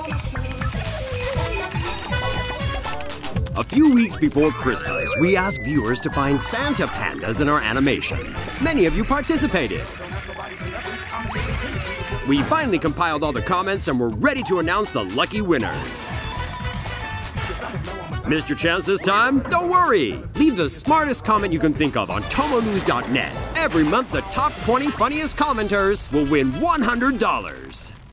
A few weeks before Christmas, we asked viewers to find Santa Pandas in our animations. Many of you participated. We finally compiled all the comments and we're ready to announce the lucky winners. Missed your chance this time? Don't worry! Leave the smartest comment you can think of on TomoNews.net. Every month, the top 20 funniest commenters will win $100.